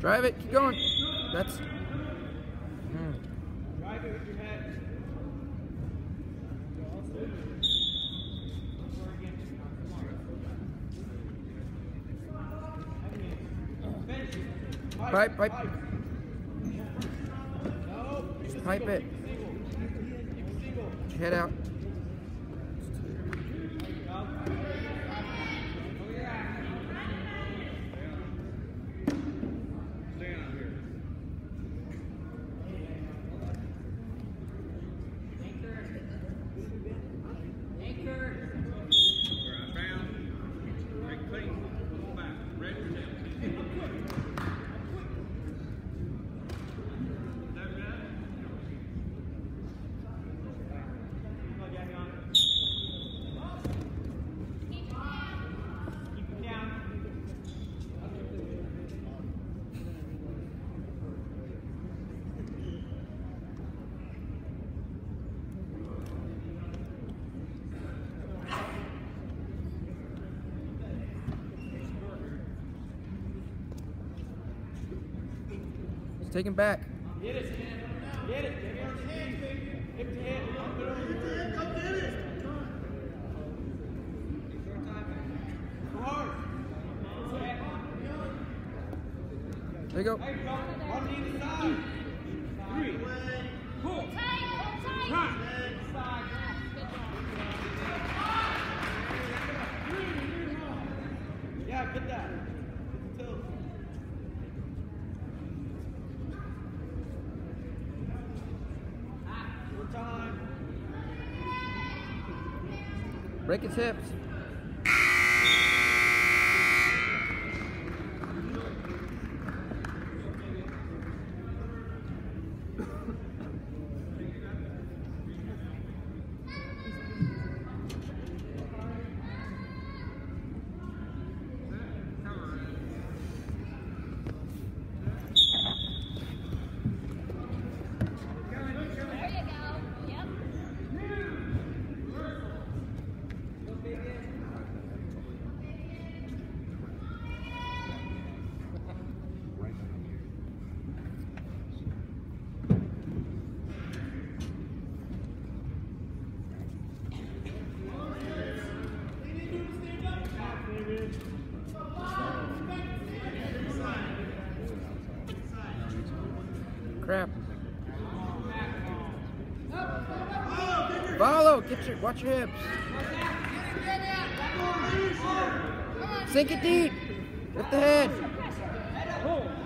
Drive it. Keep going. That's... Drive it with your head. Pipe. Pipe it. Get your head out. Take him back. Get it. Get it. Get it on the head. Hip to head. Go get it. Go hard. There you go. Hey, one knee to the side. 3. Pull. Right. Yeah, get that. Get the toes. Time. Break its hips. Crap. Follow. Watch your hips. Sink it deep. Lift the head.